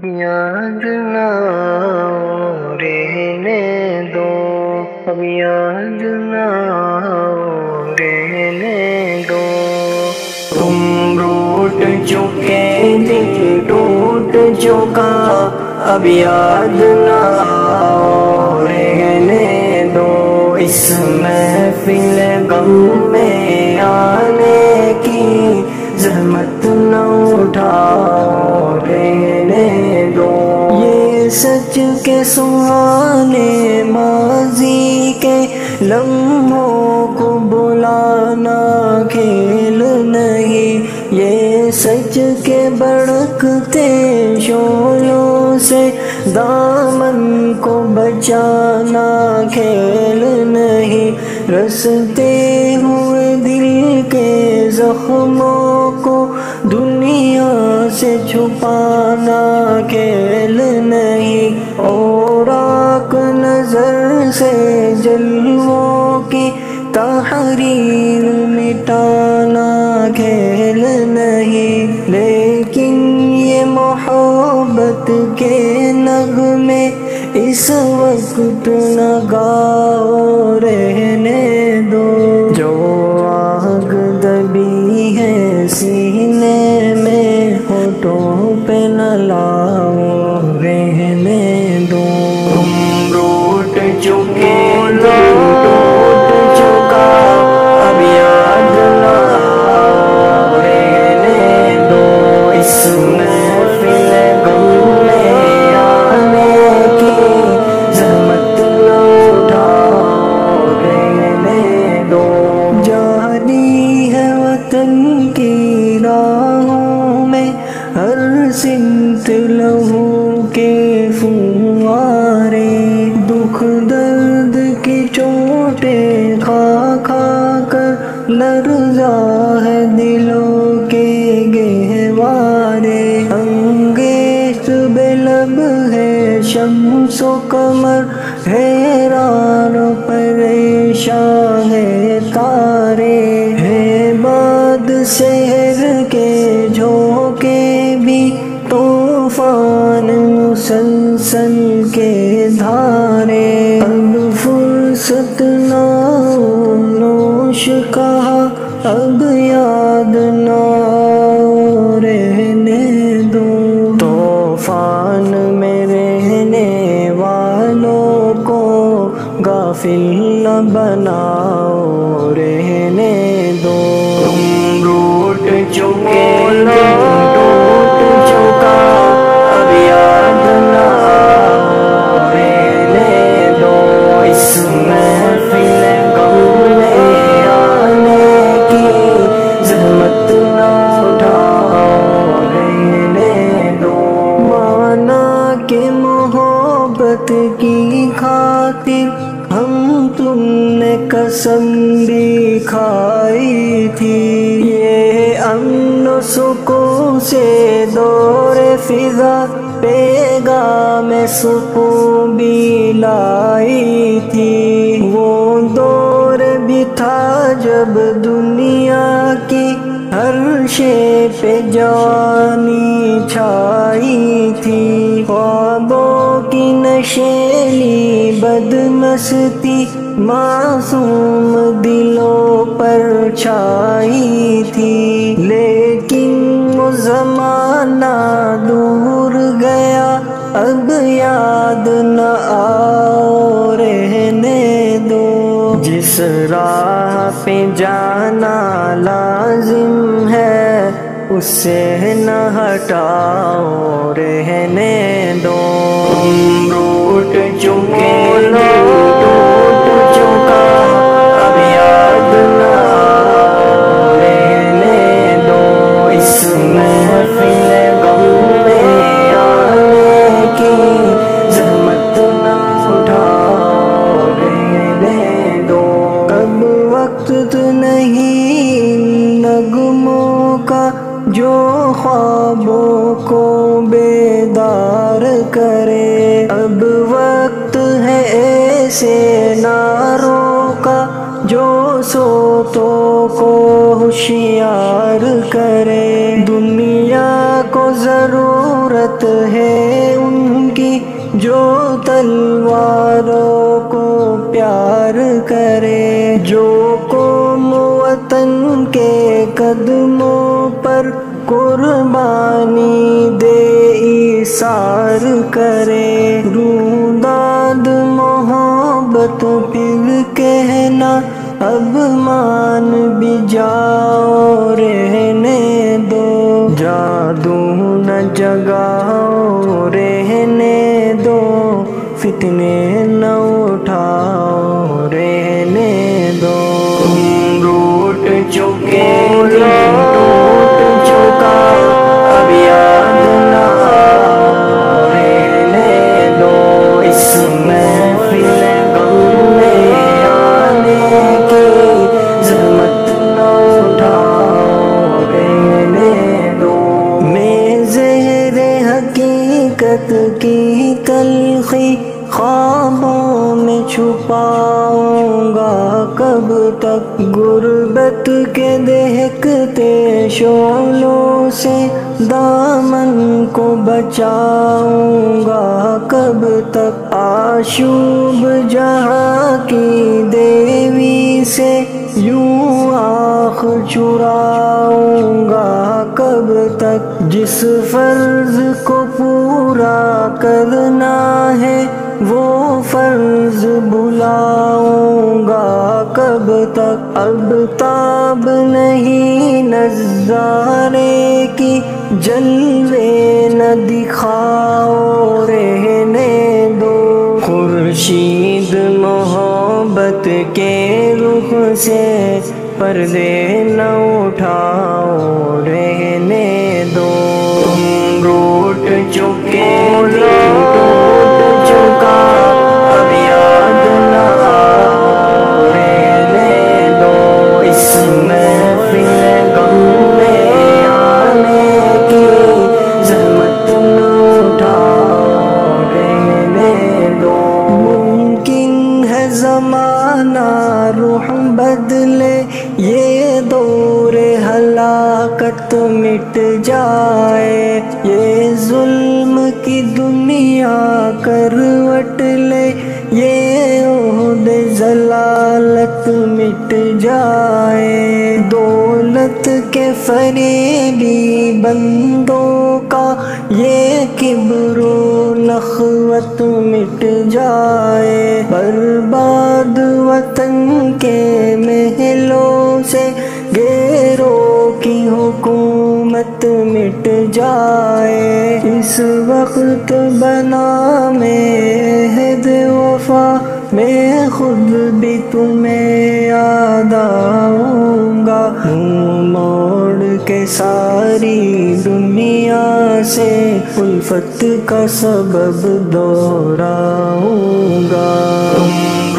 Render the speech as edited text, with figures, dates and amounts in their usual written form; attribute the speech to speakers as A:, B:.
A: اب یاد نہ آؤ رہنے دو، اب یاد نہ آؤ رہنے دو۔ تم روٹ چکے دل ٹوٹ چکا، اب یاد نہ آؤ رہنے دو۔ اس محفل غم میں آنے کی زحمت نہ اٹھاؤ رہنے دو۔ یہ سچ کے سہانے ماضی کے لمحوں کو بلانا کھیل نہیں، یہ سچ کے بڑکتے شعلوں سے دامن کو بچانا کھیل نہیں۔ رستے ہوئے دل کے زخموں کو دنیا سے چھپانا کھیل نہیں، اور آنکھ نظر سے جلووں کی تحریر مٹانا کھیل نہیں۔ لیکن یہ محبت کے نغمے اس وقت نہ گاؤ رہنے دو۔ جو آگ دبی ہے سینے میں ہونٹوں پہ نہ لاؤ رہنے دو۔ تم روٹ چکے دل ٹوٹ چکا، اب یاد نہ آؤ رہنے دو۔ اس محفل غم میں آنے کی زحمت نہ اٹھاؤ رہنے دو۔ جاری ہے وطن کی راہوں میں ہر سمت لہو کے فوارے، دکھ درد کی چوٹیں کھا کھا کر لرزا ہے دلوں کے گہوارے۔ انگیز بے لب ہے شمس و قمر، حیران و پریشان ہے تارے۔ ہے باد سحر کے جھونکے بھی طوفان مسلسل کے دھارے۔ اب فرصت نہ نوش کہا، اب یاد نہ رہنے دو۔ طوفان میں رہنے والوں کو غافل نہ بناؤ رہنے دو۔ تم روٹ چکے دل ٹوٹ چکا، اب یاد نہ آؤ رہنے دو۔ اس محفل غم میں آنے کی زحمت نہ اٹھاؤ رہنے دو۔ مانا کہ محبت کی خاطر ہم تم نے قسم بھی کھائی تھی، یہ امن و سکون سے دور فضا پیغام سکون بھی لائی تھی۔ وہ دور بھی تھا جب دنیا کی ہر شے پہ جوانی چھائی تھی، خوابوں کی نشیلی بدمستی معصوم دلوں پر چھائی تھی۔ لیکن وہ زمانہ دور گیا، اب یاد نہ آؤ رہنے دو۔ جس راہ پہ جانا لازم ہے اسے نہ ہٹاؤ رہنے دو۔ تم روٹ چکے دل ٹوٹ چکا، اب یاد نہ آؤ رہنے دو۔ اس محفل غم میں آنے کی زحمت نہ اٹھاؤ رہنے دو۔ کب وقت نہیں نغموں کا جو خوابوں کو بیدار کرے، اب وقت عادت ہے ان کی جو تلواروں کو پیار کرے، جو قوم وطن کے قدموں پر قربانی دے ایثار کرے، روداد محبت پھر کہنا اب مان بھی جاؤ، رہنے دو جادو نہ جگاؤ، رہنے دو فتنے نہ اٹھاؤ، رہنے دو۔ تم روٹ چکے دل ٹوٹ چکا اب یاد نہ آؤ، رہنے دو اس محفل غم میں آنے کی زحمت نہ اٹھاؤ، رہنے دو۔ میں زہر حقیقت کی تلخی خوابوں میں چھپاؤں گا کب تک، غربت کے دہکتے شعلوں سے دامن کو بچاؤں گا کب تک، آشوب جہاں کی دیوی سے یوں آنکھ چراؤں گا کب تک، جس فرض کو پورا کرنا ہے وہ فرض بھلاؤں گا کب تک، اب تاب نہیں نظارے کی جلوے نہ دکھاؤ، رہنے دو خورشید محبت کے رخ سے پردے نہ اٹھاؤ، رہنے دو۔ تم روٹ چکے دل ٹوٹ چکا اب یاد نہ آؤ، رہنے دو اس محفل غم میں آنے کی زحمت نہ اٹھاؤ، رہنے دو۔ ممکن ہے زمانہ رخ بدلے، یہ دور ہلاکت مٹ جائے، یہ ظلم کی دنیا کروٹ لے، یہ عہد ضلالت مٹ جائے، دولت کے فریبی بندوں کا یہ کبر و نخوت مٹ جائے، برباد وطن کے محلوں سے گیروں کی حکومت مٹ جائے، اس وقت بنا میں عہد وفا، میں خود بھی تمہیں یاد آؤں گا، منہ موڑ کے ساری دنیا سے الفت کا سبب دہراؤں گا۔